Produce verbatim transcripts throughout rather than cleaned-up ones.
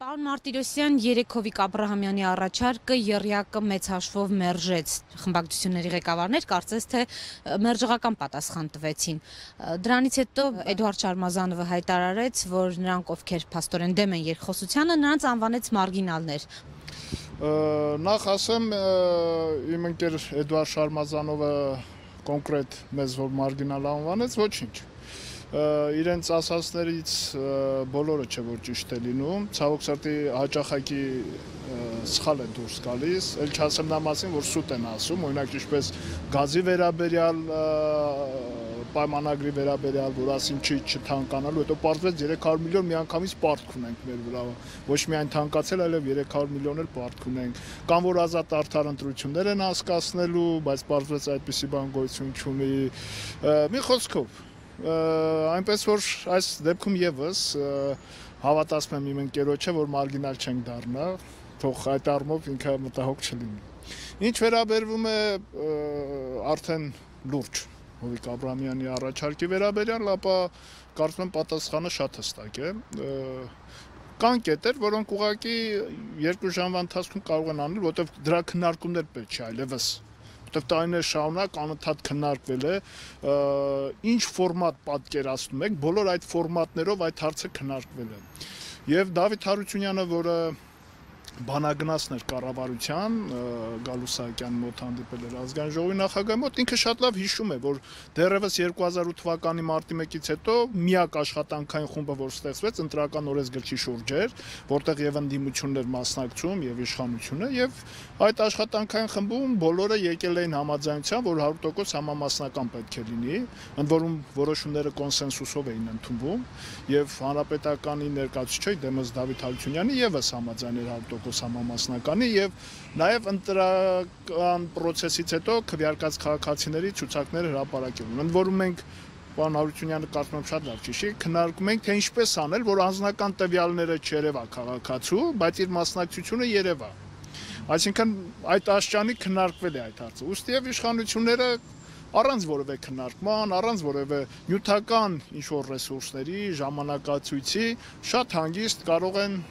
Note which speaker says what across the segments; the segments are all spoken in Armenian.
Speaker 1: Պարոն Մարտիրոսյան, երեկ Հովիկ Աբրահամյանի առաջարկը եռյակը մեծ հաշվով մերժեց, խմբակցությունների ղեկավարներ կարծես թե մերժողական պատասխան տվեցին։ Դրանից հետո Էդուարդ Շարմազանովը հայտարարեց, որ նրանք, ովքեր փաստորեն դեմ են երկխոսությանը, նրանց անվանեց մարգինալներ։
Speaker 2: Նախ ասեմ, իմ ընկեր Էդուարդ Շարմազանովը կոնկրետ մեզ որ մարգինալ անվանեց, ոչինչ։ Իրենց ասածներից բոլորը չէ որ ճիշտ է լինում, ցավոք սրտի հաճախակի սխալ է դուրս գալիս, էլ չասեմ նա մասին, որ սուտ են ասում, օրինակ ինչպես գազի վերաբերյալ պայմանագրի վերաբերյալ, որ ասին չի չթանկանալու, հետո պարզվեց երեք հարյուր միլիոն միանգամից պարտք ունենք մեր վրա, ոչ միայն թանկացել, այլև երեք հարյուր միլիոն էլ պարտք ունենք, կամ որ ազատ արդար ընտրություններ են հասկացնելու, բայց պարզվեց այդպիսի բան գոյություն չունի, մի խոսքով այնպես որ այս դեպքում եւս հավատացում եմ իմ ընկերոջը, որ մարգինալ չենք դառնա, թող այդ առումով ինքը մտահոգ չլինի։ Ինչ վերաբերվում է արդեն լուրջ Հովիկ Աբրահամյանի առաջարկի վերաբերյալ, ապա կարծում եմ պատասխանը շատ հստակ է։ Կան կետեր, որոնք ուղղակի երկու ժամվա ընթացքում կարող են անել, որտեղ դրա քննարկումներ պետք չէ այլևս որտեղ տարիներ շարունակ անընդհատ քննարկվել է, ինչ ֆորմատ պատկերացնում եք, բոլոր այդ ֆորմատներով այդ հարցը քննարկվել է։ Եվ Դավիթ Հարությունյանը, որը բանագնացներ կառավարության Գալուս Սահակյանի մոտ հանդիպել էր ազգային ժողովի նախագահի մոտ, ինքը շատ լավ հիշում է, որ դեռևս երկու հազար ութ թվականի մարտի մեկից հետո միակ աշխատանքային խումբը, որ ստեղծվեց, ընտրական օրենսգրքի շուրջ էր, որտեղ եւ ընդդիմություններ մասնակցում եւ իշխանությունը, եւ այդ աշխատանքային խմբում բոլորը եկել էին համաձայնության, որ հարյուր տոկոս համամասնական պետք է լինի, ընդ որում որոշումները կոնսենսուսով էին ընդունվում, եւ հանրապետականի ներկայացուցիչ դեմս Դավիթ Հարությունյանի եւս համաձայն էր հարյուր տոկոս համամասնականի եւ նաեւ ընտրական process-ից հետո քվեարկած քաղաքացիների ցուցակները հրապարակել։ Ընդ որում մենք պարոն Հարությունյանը կարծում եմ շատ լավ ճիշտ, քննարկում ենք թե ինչպես անել, որ անձնական տվյալները չերևա քաղաքացու, բայց իր մասնակցությունը երևա։ Այսինքն այդ աշճանի քննարկվել է այդ հարցը։ Ուստի եւ իշխանությունները առանց որևէ քննարկման, առանց որևէ նյութական ինչ-որ ռեսուրսների, ժամանակացույցի շատ հանգիստ կարող են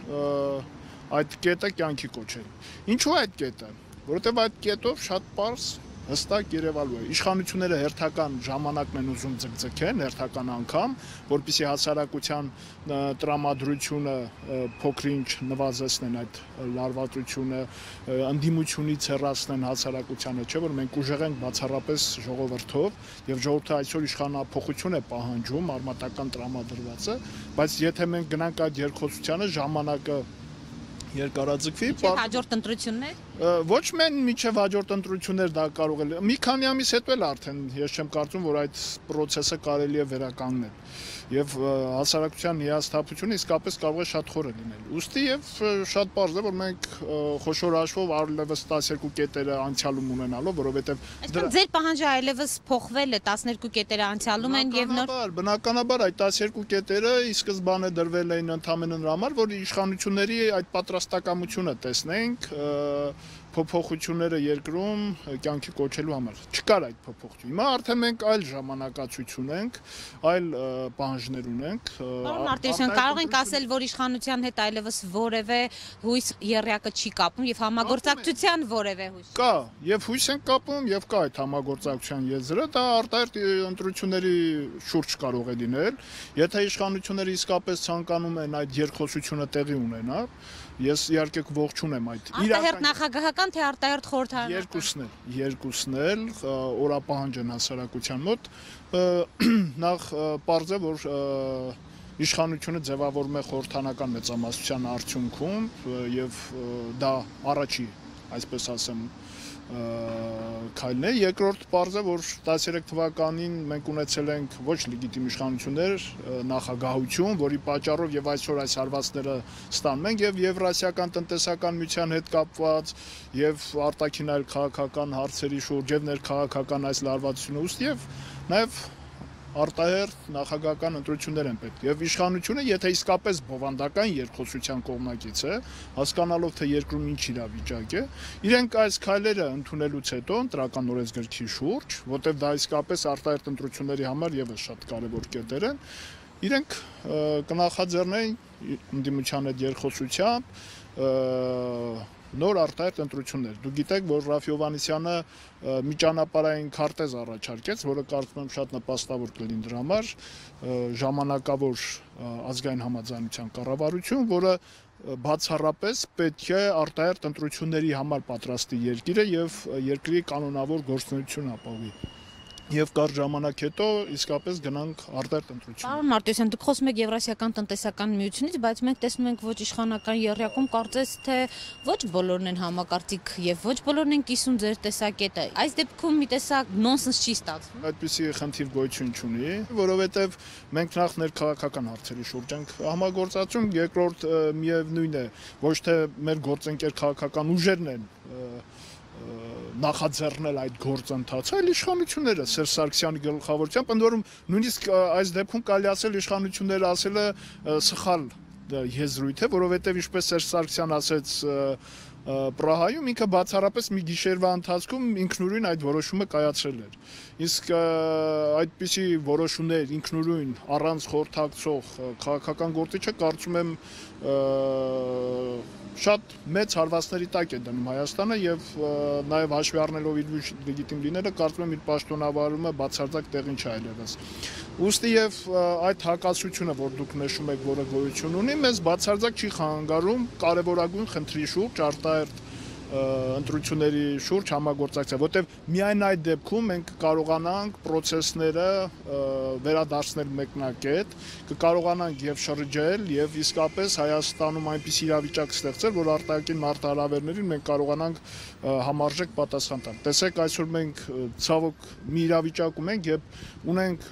Speaker 2: այդ կետը կյանքի կոչել։ Ինչու այդ կետը, որովհետև այդ կետով շատ պարզ հստակ երևալու է։ Իշխանությունները հերթական ժամանակն են ուզում ձգձգեն, հերթական անգամ, որպեսզի հասարակության տրամադրությունը փոքրինչ նվազեցնեն այդ լարվածությունը, ընդդիմությունից հեռացնեն հասարակությանը, չէ՞ որ մենք ուժեղ ենք բացառապես ժողովրդով եւ ժողովուրդը այսօր իշխանափոխություն է պահանջում, արմատական տրամադրվածը, բայց եթե մենք գնանք այդ երկխոսությանը, ժամանակը երկարաձգվի,
Speaker 1: հաջորդ ընտրություններ
Speaker 2: ոչ միայն միջև հաջորդ ընտրություններ դա կարող է մի քանի ամիս հետո էլ արդեն ես չեմ կարծում որ այդ process-ը կարելի է վերականգնել եւ հասարակության հիասթափությունը իսկապես կարող է շատ խորը լինել։ Ուստի եւ շատ պարզ է որ մենք խոշոր հաշվով առլևս տասներկու կետերը անցյալում ունենալով, որովհետեւ
Speaker 1: ձեր պահանջը այլևս փոխվել է, տասներկու կետերը անցյալում են եւ նոր
Speaker 2: բնականաբար այդ տասներկու կետերը ի սկզբանե դրվել էին ընդհանրապես նրա համար, որ իշխանությունների այդ պատրաստակամությունը տեսնենք փոփոխությունները երկրում կյանքի կոչելու համար։ Չկար այդ փոփոխություն։ Հիմա արդեն մենք այլ ժամանակացույց ունենք, այլ պահանջներ ունենք։
Speaker 1: Պարոն Մարտիրոսյան, կարող ենք ասել, որ իշխանության հետ այլևս որևէ հույս եռյակը չի կապում եւ համագործակցության որևէ հույս։
Speaker 2: Կա, եւ հույս են կապում եւ կա այդ համագործակցության եզրը, դա արտահերթ ընտրությունների շուրջ կարող է լինել։ Եթե իշխանությունները իսկապես ցանկանում են այդ երկխոսությունը տեղի ունենալ, ես իհարկե ողջուն եմ այդ
Speaker 1: արտահերթ նախագահական թե արտահերթ խորհրդարանական
Speaker 2: երկուսն էլ երկուսն էլ օրապահանջ են հասարակության մոտ նախ պարզ է որ իշխանությունը ձևավորում է խորհրդարանական մեծամասնության արդյունքում եւ դա առաջի այսպես ասեմ քայլն է, երկրորդ պարզ է, որ տասներեք թվականին մենք ունեցել ենք ոչ լեգիտիմ իշխանություններ, նախագահություն, որի պատճառով եւ այսօր այս հարվածները ստանում ենք եւ Եվրասիական տնտեսական միության հետ կապված եւ արտաքին այլ քաղաքական հարցերի շուրջ եւ ներքաղաքական այս լարվածությունը ուստի եւ նաեւ արտահերթ նախագահական ընտրություններ են պետք եւ իշխանությունը եթե իսկապես բովանդական երկխոսության կողմնակից է հասկանալով թե երկրում ինչ իրավիճակ է իրենք այս քայլերը ընդունելուց հետո ընտրական օրենսգրքի շուրջ որտեղ դա իսկապես արտահերթ ընտրությունների համար եւս շատ կարեւոր կետեր են իրենք կնախաձեռնեին ընդդիմության հետ երկխոսությամբ նոր արտահայտ ընտրություններ։ Դուք գիտեք, որ Ռաֆի Հովհաննիսյանը մի ճանապարհային քարտեզ առաջարկեց, որը կարծում եմ շատ նպաստավոր կլինի դրա համար, ժամանակավոր ազգային համաձայնության կառավարություն, որը բացառապես պետք է արտահայտ ընտրությունների համար պատրաստի երկիրը եւ երկրի կանոնավոր գործունեություն ապահովի։ Եվ կարճ ժամանակ հետո իսկապես գնանք արտահայտ ընտրություն։
Speaker 1: Պարոն Մարտիրոսյան, դուք խոսում եք Եվրասիական տնտեսական միությունից, բայց մենք տեսնում ենք ոչ իշխանական եռյակում կարծես թե ոչ բոլորն են համակարծիք եւ ոչ բոլորն են կիսում ձեր տեսակետը։ Այս դեպքում մի տեսակ նոնսենս չի ստացվում։
Speaker 2: Այդպիսի խնդիր գոյություն չունի, որովհետեւ մենք նախ ներքաղաքական հարցերի շուրջ ենք համագործակցում, երկրորդ միևնույն է, ոչ թե մեր գործընկեր քաղաքական ուժերն են նախաձեռնել այդ գործընթացը, այլ իշխանությունները Սերժ Սարգսյանի գլխավորությամբ, ընդ որում նույնիսկ այս դեպքում կարելի ասել իշխանությունները ասելը սխալ եզրույթ է, որովհետև ինչպես Սերժ Սարգսյան ասեց Պրահայում, ինքը բացառապես մի գիշերվա ընթացքում ինքնուրույն այդ որոշումը կայացրել էր։ Իսկ այդպիսի որոշումներ ինքնուրույն առանց խորհրդակցող քաղաքական գործիչը կարծում եմ շատ մեծ հարվածների տակ է դնում Հայաստանը եւ նաեւ հաշվի առնելով իր լեգիտիմ լինելը կարծում եմ իր պաշտոնավարումը բացարձակ տեղին չէ այլևս։ Ուստի եւ այդ հակասությունը, որ դուք նշում եք, որը գոյություն ունի, մեզ բացարձակ չի խանգարում կարևորագույն խնդրի շուրջ արտահայտ ընտրությունների շուրջ համագործակցել, որտեղ միայն այդ դեպքում մենք կարողանանք process-ները վերադարձնել մեկնակետ, կկարողանանք եւ շրջել եւ իսկապես Հայաստանում այնպիսի իրավիճակ ստեղծել, որ արտաքին մարտահրավերներին մենք կարողանանք համարժեք պատասխան տալ։ Տեսեք, այսօր մենք ցավոք մի իրավիճակում ենք, երբ ունենք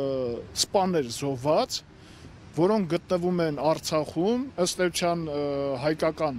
Speaker 2: սպաներ զոհված, որոնք գտնվում են Արցախում, ըստ էության հայկական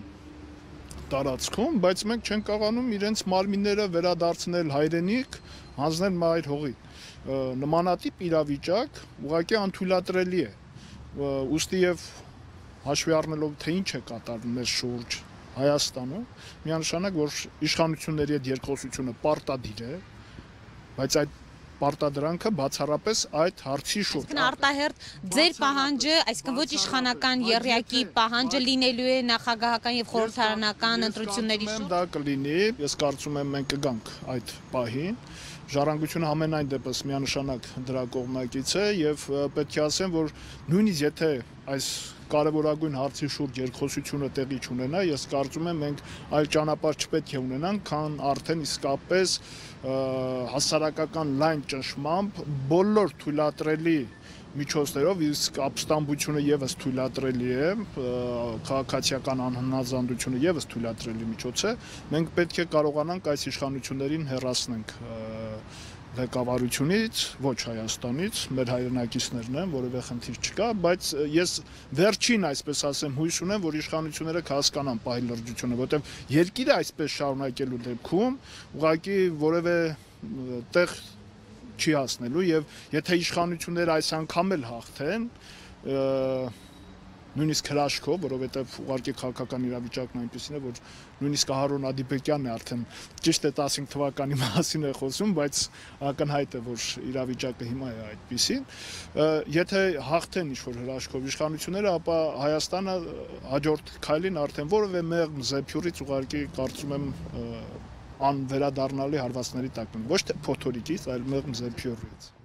Speaker 2: տարածքում, բայց մենք չենք կարողանում իրենց մարմինները վերադարձնել հայրենիք, հանձնել մայր հողի։ Նմանատիպ իրավիճակ ուղղակի անթույլատրելի է։ Ուստի եւ հաշվի առնելով թե ինչ է կատարվում մեր շուրջ Հայաստանում, միանշանակ որ իշխանությունների հետ երկխոսությունը պարտադիր է, բայց այդ պարտադրանքը բացառապես այդ հարցի շուրջ։
Speaker 1: Այսինքն արտահերթ ձեր պահանջը, այսինքն ոչ իշխանական եռյակի պահանջը լինելու է նախագահական եւ խորհրդարանական ընտրությունների շուրջ։
Speaker 2: Դա կլինի, ես կարծում եմ մենք կգանք այդ պահին։ Ժառանգությունը ամենայն դեպս միանշանակ դրա կողմնակից է եւ պետք է ասեմ, որ նույնիսկ եթե այս կարևորագույն հարցի շուրջ երկխոսությունը տեղի չունենա, ես կարծում եմ մենք այլ ճանապարհ չպետք է ունենանք, քան արդեն իսկապես հասարակական լայն ճնշմամբ բոլոր թույլատրելի միջոցներով, իսկ ապստամբությունը եւս թույլատրելի է, քաղաքացիական անհնազանդությունը եւս թույլատրելի միջոց է, մենք պետք է կարողանանք այս իշխանություններին հեռացնենք ղեկավարությունից, ոչ Հայաստանից, մեր հայրենակիցներն են, որևէ խնդիր չկա, բայց ես վերջին, այսպես ասեմ, հույս ունեմ, որ իշխանությունները կհասկանան պահի լրջությունը, որտեղ երկիրը այսպես շարունակելու դեպքում ուղղակի որևէ տեղ չի հասնելու եւ եթե իշխանությունները այս անգամ էլ հաղթեն, նույնիսկ հրաշքով, որովհետև ուղղակի քաղաքական իրավիճակն այնպեսին է, որ նույնիսկ Հարոն Ադիբեկյանն է արդեն ճիշտ է տասնհինգ թվականի մասին է խոսում, բայց ակնհայտ է, որ իրավիճակը հիմա է այդպեսին։ Եթե հաղթեն ինչ-որ հրաշքով իշխանությունները, ապա Հայաստանը հաջորդ քայլին արդեն որևէ մեղմ զեփյուրից ուղղակի կարծում եմ անվերադառնալի հարվածների տակ մնա, ոչ թե փոթորիկից, այլ մեղմ զեփյուրից։